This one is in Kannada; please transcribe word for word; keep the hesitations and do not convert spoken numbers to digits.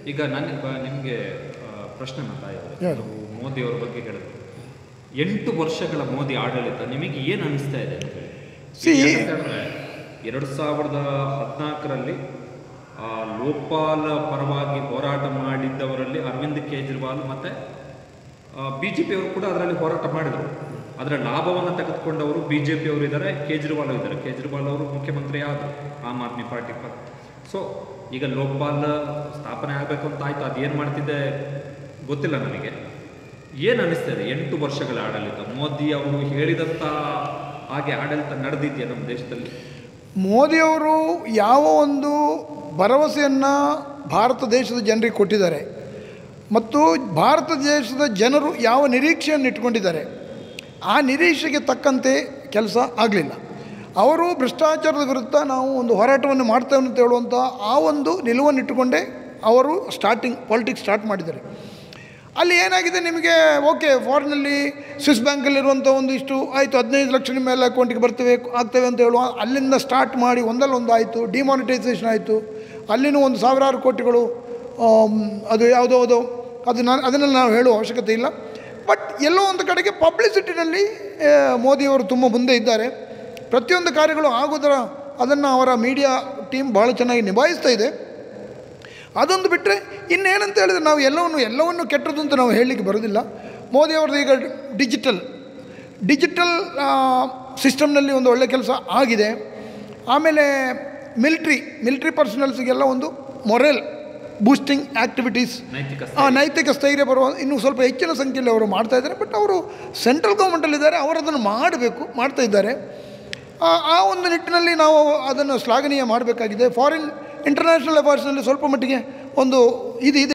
ಈಗ ನನಗೆ ನಿಮಗೆ ಪ್ರಶ್ನೆ ಮಾತಾಡಿದೆ, ಮೋದಿ ಅವರ ಬಗ್ಗೆ ಹೇಳಿದ್ರು. ಎಂಟು ವರ್ಷಗಳ ಮೋದಿ ಆಡಳಿತ ನಿಮಗೆ ಏನು ಅನಿಸ್ತಾ ಇದೆ ಅಂತ ಹೇಳಿ? ಸಿ ಎರಡು ಸಾವಿರದ ಹದಿನಾಲ್ಕರಲ್ಲಿ ಲೋಪಾಲ್ ಪರವಾಗಿ ಹೋರಾಟ ಮಾಡಿದ್ದವರಲ್ಲಿ ಅರವಿಂದ್ ಕೇಜ್ರಿವಾಲ್ ಮತ್ತು ಬಿ ಜೆ ಪಿಯವರು ಕೂಡ ಅದರಲ್ಲಿ ಹೋರಾಟ ಮಾಡಿದರು. ಅದರ ಲಾಭವನ್ನು ತೆಗೆದುಕೊಂಡವರು ಬಿ ಜೆ ಪಿಯವರು ಇದ್ದಾರೆ, ಕೇಜ್ರಿವಾಲ್ ಇದ್ದಾರೆ. ಕೇಜ್ರಿವಾಲ್ ಅವರು ಮುಖ್ಯಮಂತ್ರಿ ಆದರು ಆಮ್ ಆದ್ಮಿ ಪಾರ್ಟಿ ಪರ. ಸೊ ಈಗ ಲೋಕ್ಪಾಲ್ ಸ್ಥಾಪನೆ ಆಗಬೇಕು ಅಂತ ಆಯಿತು, ಅದೇನು ಮಾಡ್ತಿದ್ದೆ ಗೊತ್ತಿಲ್ಲ ನನಗೆ. ಏನು ಅನ್ನಿಸ್ತದೆ ಎಂಟು ವರ್ಷಗಳ ಆಡಳಿತ ಮೋದಿ ಅವರು ಹೇಳಿದಂಥ ಹಾಗೆ ಆಡಳಿತ ನಡೆದಿದೆಯಾ ನಮ್ಮ ದೇಶದಲ್ಲಿ? ಮೋದಿಯವರು ಯಾವ ಒಂದು ಭರವಸೆಯನ್ನು ಭಾರತ ದೇಶದ ಜನರಿಗೆ ಕೊಟ್ಟಿದ್ದಾರೆ ಮತ್ತು ಭಾರತ ದೇಶದ ಜನರು ಯಾವ ನಿರೀಕ್ಷೆಯನ್ನು ಇಟ್ಕೊಂಡಿದ್ದಾರೆ, ಆ ನಿರೀಕ್ಷೆಗೆ ತಕ್ಕಂತೆ ಕೆಲಸ ಆಗಲಿಲ್ಲ. ಅವರು ಭ್ರಷ್ಟಾಚಾರದ ವಿರುದ್ಧ ನಾವು ಒಂದು ಹೋರಾಟವನ್ನು ಮಾಡ್ತೇವೆ ಅಂತ ಹೇಳುವಂಥ ಆ ಒಂದು ನಿಲುವನ್ನು ಇಟ್ಟುಕೊಂಡೇ ಅವರು ಸ್ಟಾರ್ಟಿಂಗ್ ಪಾಲಿಟಿಕ್ಸ್ ಸ್ಟಾರ್ಟ್ ಮಾಡಿದ್ದಾರೆ. ಅಲ್ಲಿ ಏನಾಗಿದೆ ನಿಮಗೆ, ಓಕೆ ಫಾರಿನಲ್ಲಿ ಸ್ವಿಸ್ ಬ್ಯಾಂಕಲ್ಲಿರುವಂಥ ಒಂದು ಇಷ್ಟು ಆಯಿತು, ಹದಿನೈದು ಲಕ್ಷ ನಿಮ್ಮ ಮೇಲೆ ಅಕೌಂಟಿಗೆ ಬರ್ತೇವೆ ಆಗ್ತೇವೆ ಅಂತ ಹೇಳುವ ಅಲ್ಲಿಂದ ಸ್ಟಾರ್ಟ್ ಮಾಡಿ ಒಂದಲ್ಲ ಒಂದು ಆಯಿತು, ಡಿಮಾನಿಟೈಸೇಷನ್ ಆಯಿತು, ಅಲ್ಲಿನೂ ಒಂದು ಸಾವಿರಾರು ಕೋಟಿಗಳು ಅದು ಯಾವುದೋ ಅದು ಅದು ನಾನು ಅದನ್ನೆಲ್ಲ ನಾವು ಹೇಳುವ ಅವಶ್ಯಕತೆ ಇಲ್ಲ. ಬಟ್ ಎಲ್ಲೋ ಒಂದು ಕಡೆಗೆ ಪಬ್ಲಿಸಿಟಿನಲ್ಲಿ ಮೋದಿಯವರು ತುಂಬ ಮುಂದೆ ಇದ್ದಾರೆ. ಪ್ರತಿಯೊಂದು ಕಾರ್ಯಗಳು ಆಗೋದರ ಅದನ್ನು ಅವರ ಮೀಡಿಯಾ ಟೀಮ್ ಭಾಳ ಚೆನ್ನಾಗಿ ನಿಭಾಯಿಸ್ತಾ ಇದೆ. ಅದೊಂದು ಬಿಟ್ಟರೆ ಇನ್ನೇನಂತ ಹೇಳಿದ್ರೆ ನಾವು ಎಲ್ಲವನ್ನು ಎಲ್ಲವನ್ನು ಕೆಟ್ಟದ್ದು ಅಂತ ನಾವು ಹೇಳಲಿಕ್ಕೆ ಬರೋದಿಲ್ಲ. ಮೋದಿಯವ್ರದ್ದು ಈಗ ಡಿಜಿಟಲ್ ಡಿಜಿಟಲ್ ಸಿಸ್ಟಮ್ನಲ್ಲಿ ಒಂದು ಒಳ್ಳೆಯ ಕೆಲಸ ಆಗಿದೆ. ಆಮೇಲೆ ಮಿಲ್ಟ್ರಿ ಮಿಲ್ಟ್ರಿ ಪರ್ಸನಲ್ಸಿಗೆಲ್ಲ ಒಂದು ಮೊರಲ್ ಬೂಸ್ಟಿಂಗ್ ಆ್ಯಕ್ಟಿವಿಟೀಸ್, ನೈತಿಕ ಸ್ಥೈರ್ಯ ಬರುವ ಇನ್ನೂ ಸ್ವಲ್ಪ ಹೆಚ್ಚಿನ ಸಂಖ್ಯೆಯಲ್ಲಿ ಅವರು ಮಾಡ್ತಾಯಿದ್ದಾರೆ. ಬಟ್ ಅವರು ಸೆಂಟ್ರಲ್ ಗೌರ್ಮೆಂಟಲ್ಲಿದ್ದಾರೆ, ಅವರು ಅದನ್ನು ಮಾಡಬೇಕು, ಮಾಡ್ತಾ ಇದ್ದಾರೆ. ಆ ಒಂದು ನಿಟ್ಟಿನಲ್ಲಿ ನಾವು ಅದನ್ನು ಶ್ಲಾಘನೀಯ ಮಾಡಬೇಕಾಗಿದೆ. ಫಾರಿನ್ ಇಂಟರ್ನ್ಯಾಷನಲ್ ಅಫೇರ್ಸ್ನಲ್ಲಿ ಸ್ವಲ್ಪ ಮಟ್ಟಿಗೆ ಒಂದು ಇದು ಇದೆ.